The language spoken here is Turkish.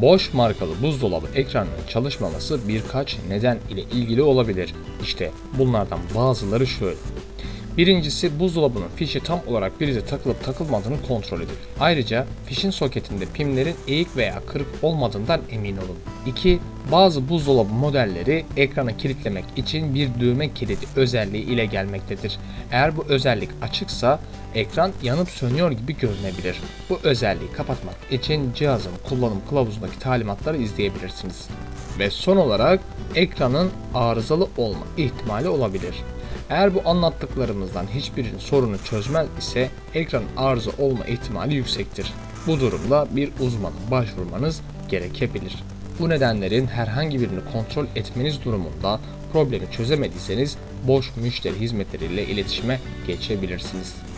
Bosch markalı buzdolabı ekranının çalışmaması birkaç neden ile ilgili olabilir. İşte bunlardan bazıları şöyle. Birincisi, buzdolabının fişi tam olarak prize takılıp takılmadığını kontrol edin. Ayrıca fişin soketinde pimlerin eğik veya kırık olmadığından emin olun. 2. Bazı buzdolabı modelleri ekranı kilitlemek için bir düğme kilidi özelliği ile gelmektedir. Eğer bu özellik açıksa ekran yanıp sönüyor gibi görünebilir. Bu özelliği kapatmak için cihazın kullanım kılavuzundaki talimatları izleyebilirsiniz. Ve son olarak ekranın arızalı olma ihtimali olabilir. Eğer bu anlattıklarımızdan hiçbirinin sorunu çözmez ise ekranın arıza olma ihtimali yüksektir. Bu durumda bir uzmana başvurmanız gerekebilir. Bu nedenlerin herhangi birini kontrol etmeniz durumunda problemi çözemediyseniz Bosch müşteri hizmetleriyle iletişime geçebilirsiniz.